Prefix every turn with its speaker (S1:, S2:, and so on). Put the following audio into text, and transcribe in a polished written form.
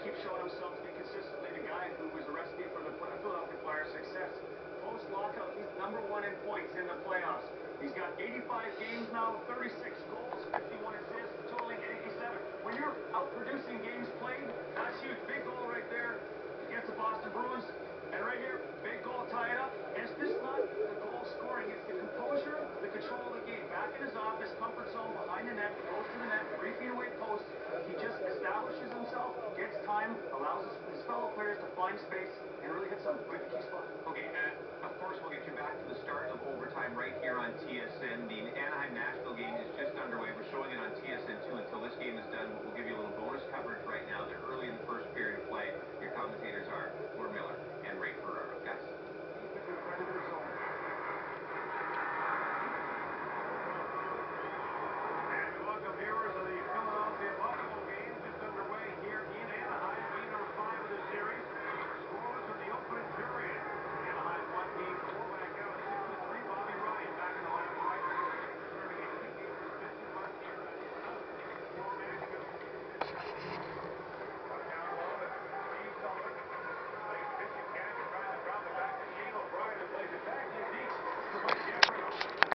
S1: keeps showing himself to be consistently the guy who was a recipe for the Philadelphia Flyers' success. Post-lockout, he's #1 in points in the playoffs. He's got 85 games now, 36 goals, 51 assists, totaling 87. When you're out-producing games played, that's huge. Big goal right there against the Boston Bruins. And right here, big goal, tie it up. And it's just not the goal scoring, it's the composure, the control of the game. Back in his office, comfort zone, behind the net, goes to the net, 3 feet away post. He just establishes himself, gets time, allows his fellow players to find space, and really hits a good key spot.
S2: Okay, of course, we'll get you back to the start of overtime right here on TSN. The Anaheim-Nashville game is just underway. We're showing it on TSN 2 until this game is done.